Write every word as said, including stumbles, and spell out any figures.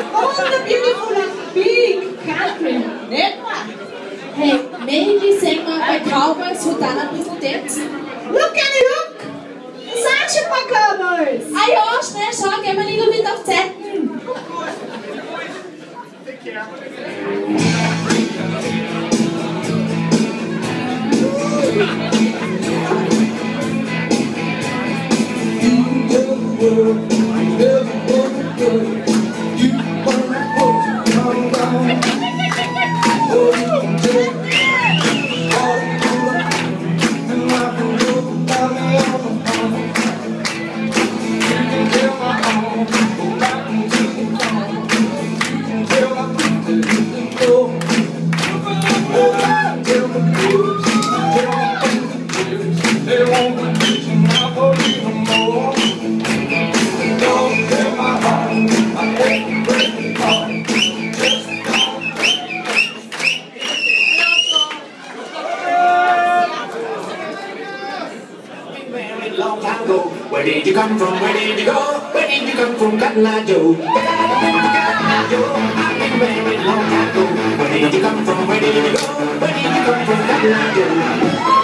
all the beautiful and big country network. Hey, maybe sing mal bei Cowboys und dann ein bisschen tanzen. Look at it, look! Such a cowboys! Ah ja, schnell, schau, gehen wir lieber mit auf Zeiten. Where did you come from? Where did you go? Where did you come from? Katla Joe. Katla Joe. I've been very long time ago. Where did you come from? Where did you go? Where did you come from? Katla Joe.